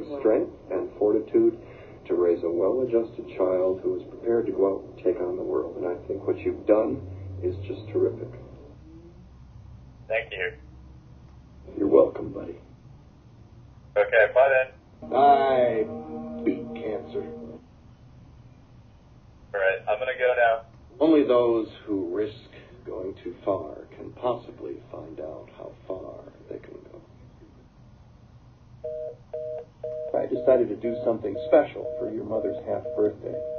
strength and fortitude to raise a well-adjusted child who is prepared to go out and take on the world. And I think what you've done is just terrific. Thank you. You're welcome, buddy. Okay, bye then. I beat cancer. Alright, I'm gonna go now. Only those who risk going too far can possibly find out how far they can go. I decided to do something special for your mother's half birthday.